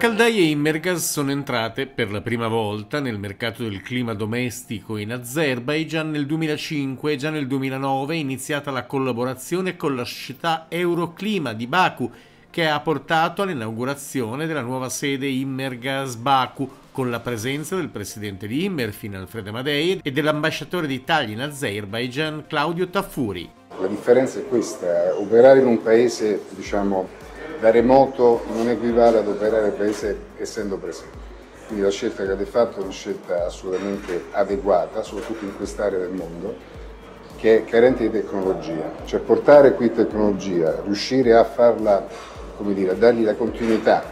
caldaie Imergas sono entrate per la prima volta nel mercato del clima domestico in Azerbaijan nel 2005 e già nel 2009 è iniziata la collaborazione con la società Euroclima di Baku, che ha portato all'inaugurazione della nuova sede Imergas Baku, con la presenza del presidente di Immerfin Alfredo Amadei e dell'ambasciatore d'Italia in Azerbaijan Claudio Taffuri. La differenza è questa: operare in un paese, da remoto non equivale ad operare nel paese essendo presente. Quindi la scelta che avete fatto è una scelta assolutamente adeguata, soprattutto in quest'area del mondo, che è carente di tecnologia. Cioè portare qui tecnologia, riuscire a farla, a dargli la continuità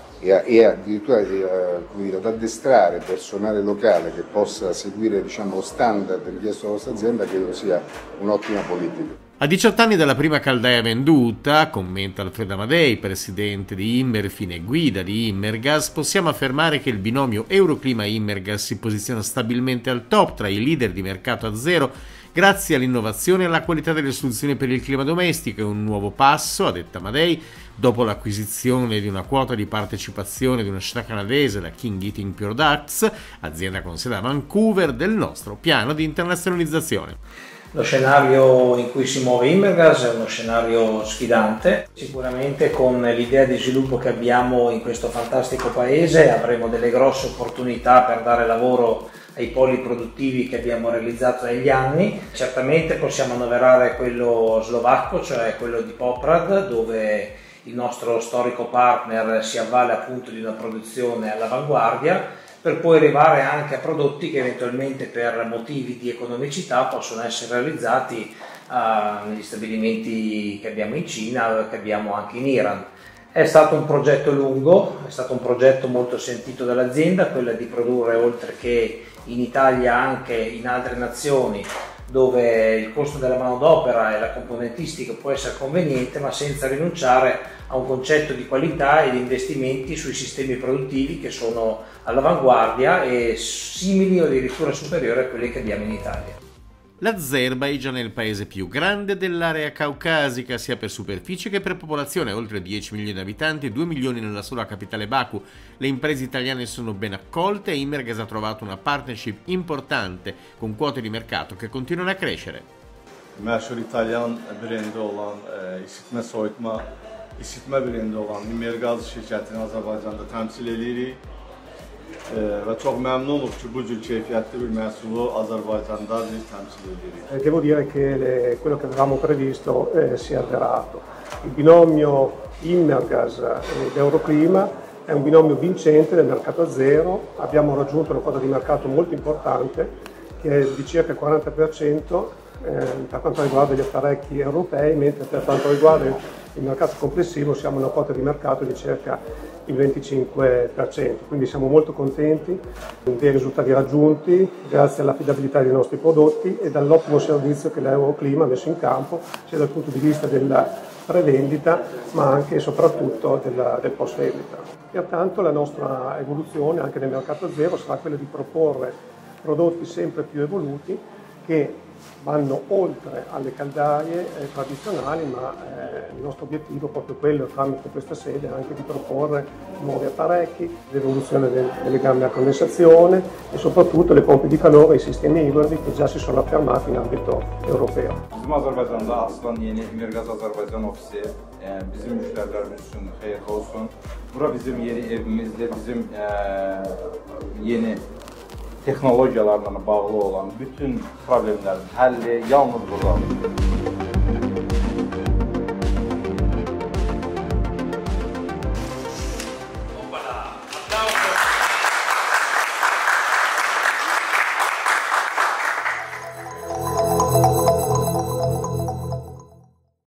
e addirittura ad addestrare personale locale che possa seguire lo standard richiesto dalla nostra azienda, credo sia un'ottima politica. A 18 anni dalla prima caldaia venduta, commenta Alfredo Amadei, presidente di Immerfin e guida di Imergas, possiamo affermare che il binomio Euroclima-Imergas si posiziona stabilmente al top tra i leader di mercato a zero grazie all'innovazione e alla qualità delle soluzioni per il clima domestico. È un nuovo passo, ha detto Amadei, dopo l'acquisizione di una quota di partecipazione di una società canadese, la King Eating Products, azienda con sede a Vancouver, del nostro piano di internazionalizzazione. Lo scenario in cui si muove Imergas è uno scenario sfidante. Sicuramente con l'idea di sviluppo che abbiamo in questo fantastico paese avremo delle grosse opportunità per dare lavoro ai poli produttivi che abbiamo realizzato negli anni. Certamente possiamo annoverare quello slovacco, cioè quello di Poprad, dove il nostro storico partner si avvale appunto di una produzione all'avanguardia, per poi arrivare anche a prodotti che eventualmente per motivi di economicità possono essere realizzati negli stabilimenti che abbiamo in Cina, che abbiamo anche in Iran. È stato un progetto lungo, è stato un progetto molto sentito dall'azienda, quella di produrre oltre che in Italia anche in altre nazioni, dove il costo della manodopera e la componentistica può essere conveniente, ma senza rinunciare a un concetto di qualità e di investimenti sui sistemi produttivi che sono all'avanguardia e simili o addirittura superiori a quelli che abbiamo in Italia. L'Azerbaijan è il paese più grande dell'area caucasica, sia per superficie che per popolazione, oltre 10 milioni di abitanti e 2 milioni nella sola capitale Baku. Le imprese italiane sono ben accolte e Imergas ha trovato una partnership importante con quote di mercato che continuano a crescere. Meşhur İtalyan brendi olan isitme brendi olan Imergas şirkətini Azərbaycanda təmsil edirik. Ve çok memnunuz ki bu cür keyfiyetli bir məhsulu Azərbaycanda biz təmsil edirik. Devo dire che quello che avevamo previsto si è avverato. Il binomio Imergas ed Euroclima è un binomio vincente nel mercato a zero. Abbiamo raggiunto una quota di mercato molto importante, che è di circa il 40% per quanto riguarda gli apparecchi europei, mentre per quanto riguarda il mercato complessivo siamo a una quota di mercato di circa il 25%, quindi siamo molto contenti dei risultati raggiunti grazie all'affidabilità dei nostri prodotti e dall'ottimo servizio che l'Euroclima ha messo in campo sia dal punto di vista della prevendita ma anche e soprattutto del post vendita. Pertanto la nostra evoluzione anche nel mercato zero sarà quella di proporre prodotti sempre più evoluti che vanno oltre alle caldaie tradizionali, ma il nostro obiettivo è proprio quello, tramite questa sede, anche di proporre nuovi apparecchi, l'evoluzione delle gambe a condensazione e soprattutto le pompe di calore e i sistemi ibridi che già si sono affermati in ambito europeo. Bizim Azərbaycanda açılan yeni Imergas Azərbaycan ofisi bizim müştərilərimiz üçün xeyirli olsun. Bura bizim yeni evimizdir, bizim yeni texnologiyalarla bağlı olan bütün problemlərin həlli yalnız burada.